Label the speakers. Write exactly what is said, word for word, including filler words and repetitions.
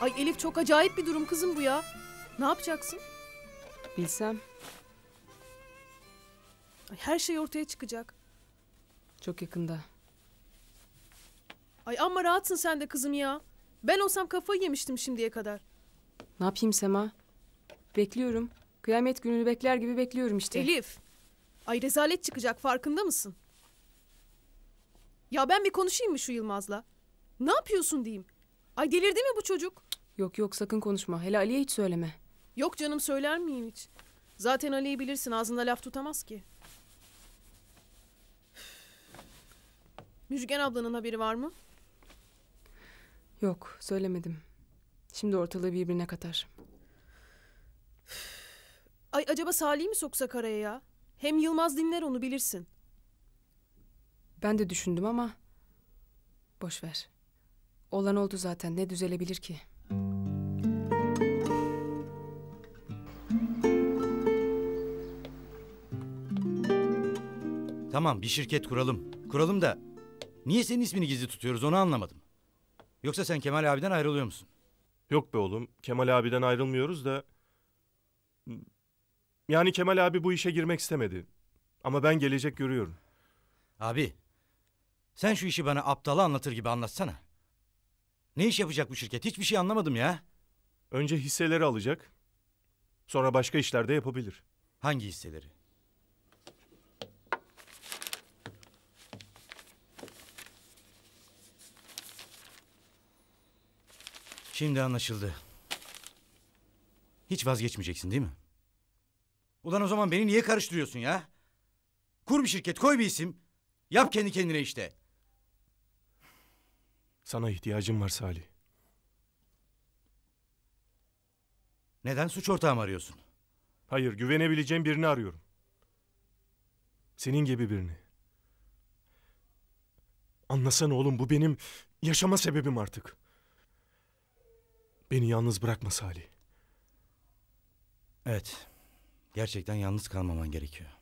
Speaker 1: Ay Elif, çok acayip bir durum kızım bu ya. Ne yapacaksın?
Speaker 2: Bilsem.
Speaker 1: Ay, her şey ortaya çıkacak.
Speaker 2: Çok yakında.
Speaker 1: Ay amma rahatsın sen de kızım ya. Ben olsam kafayı yemiştim şimdiye kadar.
Speaker 2: Ne yapayım Sema? Bekliyorum. Kıyamet gününü bekler gibi bekliyorum işte.
Speaker 1: Elif. Ay rezalet çıkacak, farkında mısın? Ya ben bir konuşayım mı şu Yılmaz'la? Ne yapıyorsun diyeyim. Ay delirdi mi bu çocuk?
Speaker 2: Yok yok, sakın konuşma. Hele Ali'ye hiç söyleme.
Speaker 1: Yok canım, söyler miyim hiç? Zaten Ali'yi bilirsin, ağzında laf tutamaz ki. Müjgan ablanın haberi var mı?
Speaker 2: Yok, söylemedim. Şimdi ortalığı birbirine katar.
Speaker 1: Ay acaba Salih'i mi soksak araya ya? Hem Yılmaz dinler onu, bilirsin.
Speaker 2: Ben de düşündüm ama... boş ver. Olan oldu zaten. Ne düzelebilir ki?
Speaker 3: Tamam, bir şirket kuralım. Kuralım da niye senin ismini gizli tutuyoruz onu anlamadım. Yoksa sen Kemal abiden ayrılıyor musun?
Speaker 4: Yok be oğlum, Kemal abiden ayrılmıyoruz da... Yani Kemal abi bu işe girmek istemedi. Ama ben gelecek görüyorum.
Speaker 3: Abi, sen şu işi bana aptala anlatır gibi anlatsana. Ne iş yapacak bu şirket? Hiçbir şey anlamadım ya.
Speaker 4: Önce hisseleri alacak. Sonra başka işler de yapabilir.
Speaker 3: Hangi hisseleri? Şimdi anlaşıldı. Hiç vazgeçmeyeceksin değil mi? Ulan o zaman beni niye karıştırıyorsun ya? Kur bir şirket, koy bir isim. Yap kendi kendine işte.
Speaker 4: Sana ihtiyacım var Salih.
Speaker 3: Neden suç ortağı mı arıyorsun?
Speaker 4: Hayır, güvenebileceğim birini arıyorum. Senin gibi birini. Anlasana oğlum, bu benim yaşama sebebim artık. Beni yalnız bırakma Salih.
Speaker 3: Evet. Gerçekten yalnız kalmaman gerekiyor.